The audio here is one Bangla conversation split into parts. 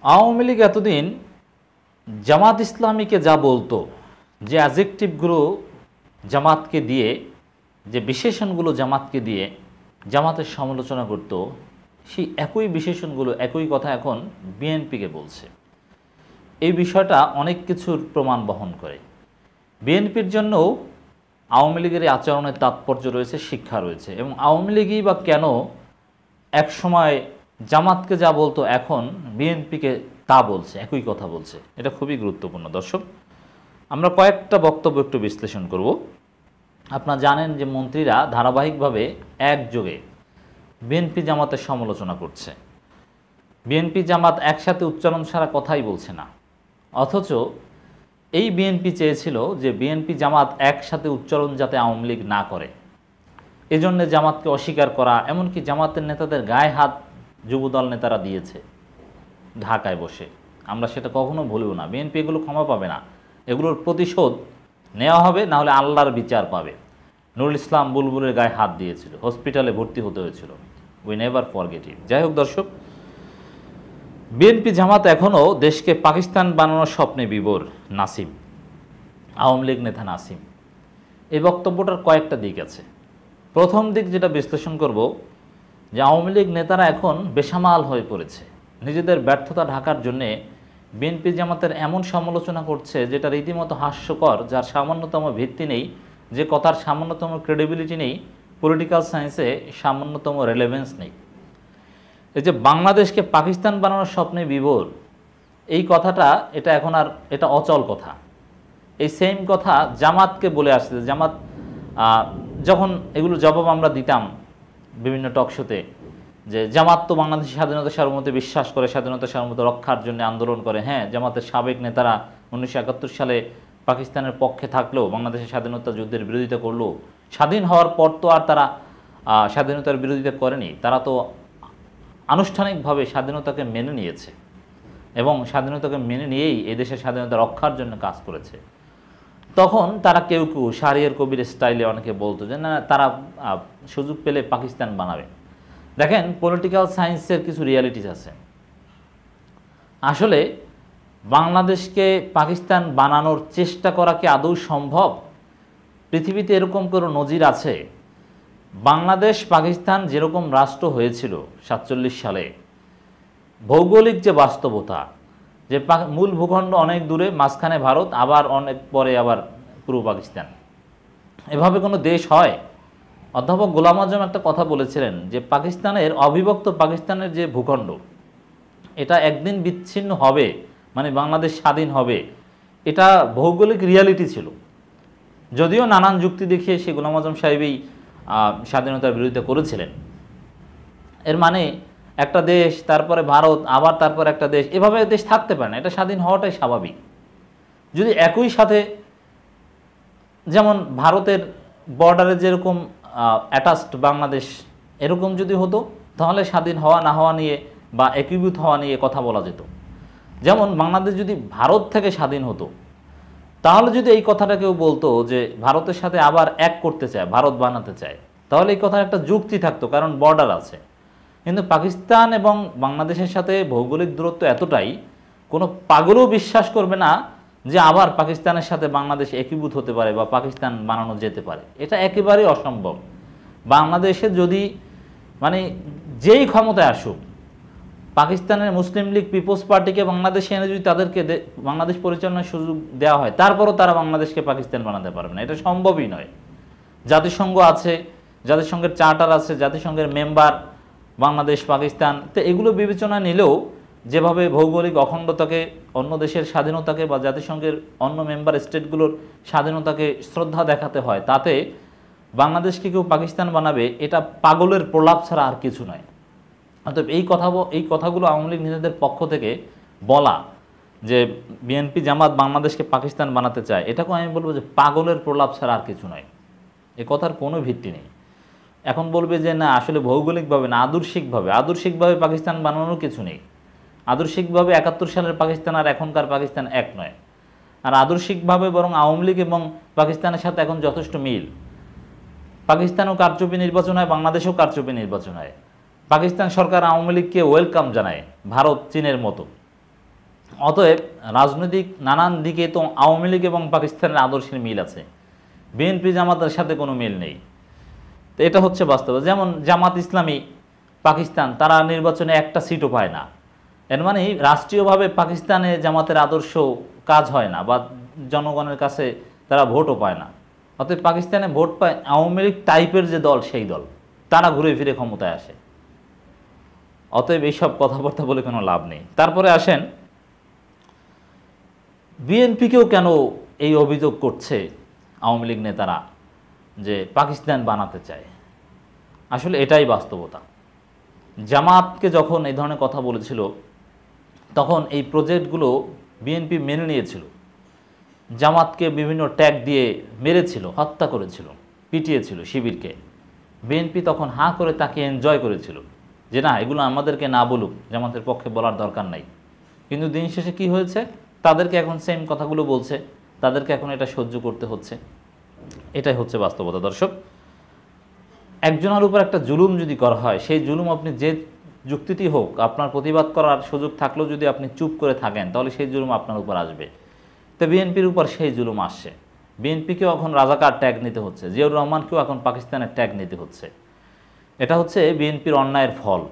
আওয়ামী লীগ এতদিন জামাত ইসলামীকে যা বলতো, যে অ্যাজেক্টিভগুলো জামাতকে দিয়ে, যে বিশেষণগুলো জামাতকে দিয়ে জামাতের সমালোচনা করত, সেই একই বিশেষণগুলো একই কথা এখন বিএনপিকে বলছে। এই বিষয়টা অনেক কিছুর প্রমাণ বহন করে। বিএনপির জন্যও আওয়ামী লীগের এই আচরণের তাৎপর্য রয়েছে, শিক্ষা রয়েছে। এবং আওয়ামী লীগই বা কেন একসময় জামাতকে যা বলতো এখন বিএনপিকে তা বলছে, একই কথা বলছে, এটা খুবই গুরুত্বপূর্ণ। দর্শক, আমরা কয়েকটা বক্তব্য একটু বিশ্লেষণ করব। আপনারা জানেন যে মন্ত্রীরা ধারাবাহিকভাবে একযোগে বিএনপি জামাতের সমালোচনা করছে। বিএনপি জামাত একসাথে উচ্চারণ ছাড়া কথাই বলছে না, অথচ এই বিএনপি চেয়েছিল যে বিএনপি জামাত একসাথে উচ্চারণ যাতে আওয়ামী লীগ না করে, এজন্য জামাতকে অস্বীকার করা, এমনকি জামাতের নেতাদের গায়ে হাত যুবদল নেতারা দিয়েছে ঢাকায় বসে। আমরা সেটা কখনো ভুলব না। বিএনপি এগুলো ক্ষমা পাবে না, এগুলোর প্রতিশোধ নেওয়া হবে, না হলে আল্লাহর বিচার পাবে। নুরুল ইসলাম বুলবুলের গায়ে হাত দিয়েছিল, হসপিটালে ভর্তি হতে হয়েছিল। We never forget it. যাই হোক দর্শক, বিএনপি জামাত এখনও দেশকে পাকিস্তান বানানোর স্বপ্নে বিভোর নাসিম, আওয়ামী লীগ নেতা নাসিম। এই বক্তব্যটার কয়েকটা দিক আছে। প্রথম দিক যেটা বিশ্লেষণ করব, যে আওয়ামী লীগ নেতারা এখন বেসামাল হয়ে পড়েছে। নিজেদের ব্যর্থতা ঢাকার জন্যে বিএনপি জামাতের এমন সমালোচনা করছে যেটা রীতিমতো হাস্যকর, যার সামান্যতম ভিত্তি নেই, যে কথার সামান্যতম ক্রেডিবিলিটি নেই, পলিটিক্যাল সায়েন্সে সামান্যতম রেলেভেন্স নেই। এই যে বাংলাদেশকে পাকিস্তান বানানোর স্বপ্নে বিভোর, এই কথাটা এটা এখন আর এটা অচল কথা। এই সেম কথা জামাতকে বলে আসছে। জামাত যখন এগুলো জবাব আমরা দিতাম বিভিন্ন টকশোতে, যে জামাত তো বাংলাদেশের স্বাধীনতা সার্বভৌমত্বে বিশ্বাস করে, স্বাধীনতা সার্বভৌমত্ব রক্ষার জন্য আন্দোলন করে। হ্যাঁ, জামাতের সাবেক নেতারা 1971 সালে পাকিস্তানের পক্ষে থাকলেও বাংলাদেশের স্বাধীনতা যুদ্ধের বিরোধিতা করলো। স্বাধীন হওয়ার পর তো আর তারা স্বাধীনতার বিরোধিতা করেনি, তারা তো আনুষ্ঠানিকভাবে স্বাধীনতাকে মেনে নিয়েছে এবং স্বাধীনতাকে মেনে নিয়েই এই দেশের স্বাধীনতা রক্ষার জন্য কাজ করেছে। তখন তারা কেউ কেউ শাহরিয়ার কবির স্টাইলে অনেকে বলতো যে না, তারা সুযোগ পেলে পাকিস্তান বানাবে। দেখেন, পলিটিক্যাল সায়েন্সের কিছু রিয়ালিটিস আছে। আসলে বাংলাদেশকে পাকিস্তান বানানোর চেষ্টা করা কি আদৌ সম্ভব? পৃথিবীতে এরকম কোনো নজির আছে? বাংলাদেশ পাকিস্তান যেরকম রাষ্ট্র হয়েছিল 47 সালে, ভৌগোলিক যে বাস্তবতা, যে মূল ভূখণ্ড অনেক দূরে, মাঝখানে ভারত, আবার অনেক পরে আবার পূর্ব পাকিস্তান, এভাবে কোনো দেশ হয়? অধ্যাপক গোলাম আজম একটা কথা বলেছিলেন যে পাকিস্তানের, অবিভক্ত পাকিস্তানের যে ভূখণ্ড, এটা একদিন বিচ্ছিন্ন হবে, মানে বাংলাদেশ স্বাধীন হবে, এটা ভৌগোলিক রিয়ালিটি ছিল। যদিও নানান যুক্তি দেখিয়ে সে গোলাম আজম সাহেবই স্বাধীনতার বিরোধিতা করেছিলেন। এর মানে একটা দেশ, তারপরে ভারত, আবার তারপর একটা দেশ, এভাবে দেশ থাকতে পারে না, এটা স্বাধীন হওয়াটাই স্বাভাবিক। যদি একই সাথে, যেমন ভারতের বর্ডারে যেরকম অ্যাটাচড বাংলাদেশ, এরকম যদি হতো, তাহলে স্বাধীন হওয়া না হওয়া নিয়ে বা একীভূত হওয়া নিয়ে কথা বলা যেত। যেমন বাংলাদেশ যদি ভারত থেকে স্বাধীন হতো, তাহলে যদি এই কথাটা কেউ বলতো যে ভারতের সাথে আবার এক করতে চায়, ভারত বানাতে চায়, তাহলে এই কথার একটা যুক্তি থাকতো, কারণ বর্ডার আছে। কিন্তু পাকিস্তান এবং বাংলাদেশের সাথে ভৌগোলিক দূরত্ব এতটাই, কোনো পাগলও বিশ্বাস করবে না যে আবার পাকিস্তানের সাথে বাংলাদেশ একীভূত হতে পারে বা পাকিস্তান বানানো যেতে পারে। এটা একেবারেই অসম্ভব। বাংলাদেশে যদি, মানে যেই ক্ষমতায় আসুক, পাকিস্তানের মুসলিম লীগ পিপলস পার্টিকে বাংলাদেশে এনে যদি তাদেরকে বাংলাদেশ পরিচালনার সুযোগ দেওয়া হয়, তারপরও তারা বাংলাদেশকে পাকিস্তান বানাতে পারবে না, এটা সম্ভবই নয়। জাতিসংঘ আছে, জাতিসংঘের চার্টার আছে, জাতিসংঘের মেম্বার বাংলাদেশ, পাকিস্তান, তো এগুলো বিবেচনা নিলেও যেভাবে ভৌগোলিক অখণ্ডতাকে, অন্য দেশের স্বাধীনতাকে বা জাতিসংঘের অন্য মেম্বার স্টেটগুলোর স্বাধীনতাকে শ্রদ্ধা দেখাতে হয়, তাতে বাংলাদেশকে কেউ পাকিস্তান বানাবে, এটা পাগলের প্রলাপ ছাড়া আর কিছু নয়। অতএব এই কথাগুলো আওয়ামী লীগ নেতাদের পক্ষ থেকে বলা, যে বিএনপি জামাত বাংলাদেশকে পাকিস্তান বানাতে চায়, এটাকেও আমি বলবো যে পাগলের প্রলাপ ছাড়া আর কিছু নয়। এ কথার কোনো ভিত্তি নেই। এখন বলবে যে না, আসলে ভৌগোলিকভাবে না, আদর্শিকভাবে পাকিস্তান বানানোর কিছু নেই। আদর্শিকভাবে 71 সালের পাকিস্তান আর এখনকার পাকিস্তান এক নয়। আর আদর্শিকভাবে বরং আওয়ামী লীগ এবং পাকিস্তানের সাথে এখন যথেষ্ট মিল। পাকিস্তানেও কারচুপি নির্বাচন হয়, বাংলাদেশেও কারচুপি নির্বাচন হয়। পাকিস্তান সরকার আওয়ামী লীগকে ওয়েলকাম জানায়, ভারত চীনের মতো। অতএব রাজনৈতিক নানান দিকে তো আওয়ামী লীগ এবং পাকিস্তানের আদর্শের মিল আছে, বিএনপি জামাতের সাথে কোনো মিল নেই। তো এটা হচ্ছে বাস্তব। যেমন জামাত ইসলামী পাকিস্তান, তারা নির্বাচনে একটা সিটও পায় না। এর মানে রাষ্ট্রীয়ভাবে পাকিস্তানে জামাতের আদর্শ কাজ হয় না, বা জনগণের কাছে তারা ভোটও পায় না। অতএব পাকিস্তানে ভোট পায় আওয়ামী লীগ টাইপের যে দল, সেই দল, তারা ঘুরে ফিরে ক্ষমতায় আসে। অতএব এইসব কথাবার্তা বলে কোনো লাভ নেই। তারপরে আসেন, বিএনপিকেও কেন এই অভিযোগ করছে আওয়ামী লীগ নেতারা যে পাকিস্তান বানাতে চায়? আসলে এটাই বাস্তবতা। জামাতকে যখন এই ধরনের কথা বলেছিল, তখন এই প্রজেক্টগুলো বিএনপি মেনে নিয়েছিল। জামাতকে বিভিন্ন ট্যাগ দিয়ে মেরেছিল, হত্যা করেছিল, পিটিয়েছিল শিবিরকে। বিএনপি তখন হাঁ করে তাকে এনজয় করেছিল যে না, এগুলো আমাদেরকে না বলুক, জামাতের পক্ষে বলার দরকার নাই। কিন্তু দিন শেষে কী হয়েছে? তাদেরকে এখন সেম কথাগুলো বলছে, তাদেরকে এখন এটা সহ্য করতে হচ্ছে। এটাই হচ্ছে বাস্তবতা। দর্শক, একজনের উপর একটা জুলুম যদি করা হয়, সেই জুলুম আপনি যে যুক্তিতেই হোক, আপনার প্রতিবাদ করার সুযোগ থাকলেও যদি আপনি চুপ করে থাকেন, তাহলে সেই জুলুম আপনার উপর আসবে। তো বিএনপির উপর সেই জুলুম আসছে। বিএনপিকেও এখন রাজাকার ট্যাগ নিতে হচ্ছে, জিয়াউর রহমানকেও এখন পাকিস্তানের ট্যাগ নিতে হচ্ছে। এটা হচ্ছে বিএনপির অন্যায়ের ফল।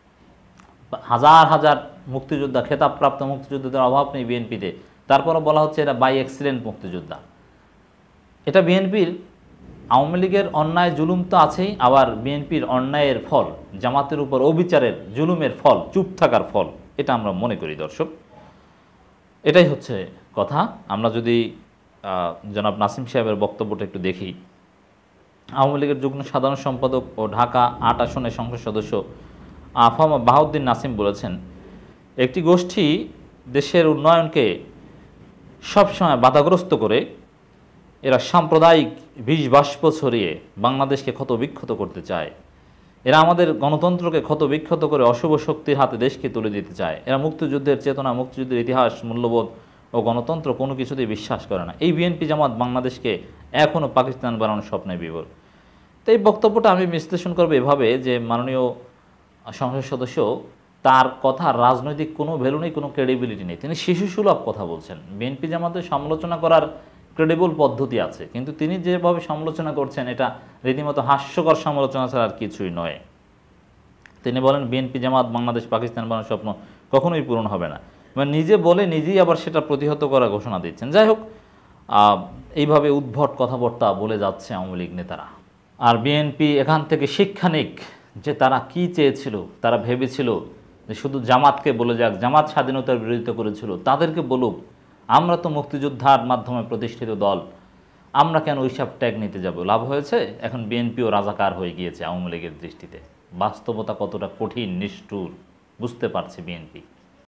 হাজার হাজার মুক্তিযোদ্ধা, খেতাবপ্রাপ্ত মুক্তিযোদ্ধাদের অভাব নেই বিএনপিতে, তারপরও বলা হচ্ছে এরা বাই এক্সিলেন্ট মুক্তিযোদ্ধা। এটা বিএনপির, আওয়ামী লীগের অন্যায় জুলুম তো আছেই, আবার বিএনপির অন্যায়ের ফল, জামাতের উপর অবিচারের জুলুমের ফল, চুপ থাকার ফল, এটা আমরা মনে করি। দর্শক, এটাই হচ্ছে কথা। আমরা যদি জনাব নাসিম সাহেবের বক্তব্যটা একটু দেখি, আওয়ামী লীগের যুগ্ম সাধারণ সম্পাদক ও ঢাকা ৮ আসনের সংসদ সদস্য আফামা বাহাউদ্দিন নাসিম বলেছেন, একটি গোষ্ঠী দেশের উন্নয়নকে সবসময় বাধাগ্রস্ত করে, এরা সাম্প্রদায়িক বিষ বাষ্প ছড়িয়ে বাংলাদেশকে ক্ষতবিক্ষত করতে চায়। এরা আমাদের গণতন্ত্রকে ক্ষতবিক্ষত করে অশুভ শক্তির হাতে দেশকে তুলে দিতে চায়। এরা মুক্তিযুদ্ধের চেতনা, মুক্তিযুদ্ধের ইতিহাস, মূল্যবোধ ও গণতন্ত্র কোনো কিছুতেই বিশ্বাস করে না। এই বিএনপি জামাত বাংলাদেশকে এখনও পাকিস্তান বানানোর স্বপ্নে বিভোর। তো এই বক্তব্যটা আমি বিশ্লেষণ করবো এভাবে যে, মাননীয় সংসদ সদস্য, তার কথা রাজনৈতিক কোনো ভ্যালু নেই, কোনো ক্রেডিবিলিটি নেই। তিনি শিশুসুলভ কথা বলছেন। বিএনপি জামাতের সমালোচনা করার ক্রেডিবল পদ্ধতি আছে, কিন্তু তিনি যেভাবে সমালোচনা করছেন, এটা রীতিমতো হাস্যকর সমালোচনা ছাড়া আর কিছুই নয়। তিনি বলেন বিএনপি জামাত বাংলাদেশ পাকিস্তান বানানোর স্বপ্ন কখনোই পূরণ হবে না, মানে নিজে বলে নিজেই আবার সেটা প্রতিহত করার ঘোষণা দিচ্ছেন। যাই হোক, এইভাবে উদ্ভট কথাবার্তা বলে যাচ্ছে আওয়ামী লীগ নেতারা। আর বিএনপি এখান থেকে শিক্ষা নিক যে তারা কি চেয়েছিল। তারা ভেবেছিল যে শুধু জামাতকে বলে যাক, জামাত স্বাধীনতার বিরোধিতা করেছিল, তাদেরকে বলুক আমরা তো মুক্তিযোদ্ধার মাধ্যমে প্রতিষ্ঠিত দল, আমরা কেন ওইসব ট্যাগ নিতে যাব। লাভ হয়েছে, এখন বিএনপিও রাজাকার হয়ে গিয়েছে আওয়ামী লীগের দৃষ্টিতে। বাস্তবতা কতটা কঠিন, নিষ্ঠুর বুঝতে পারছে বিএনপি।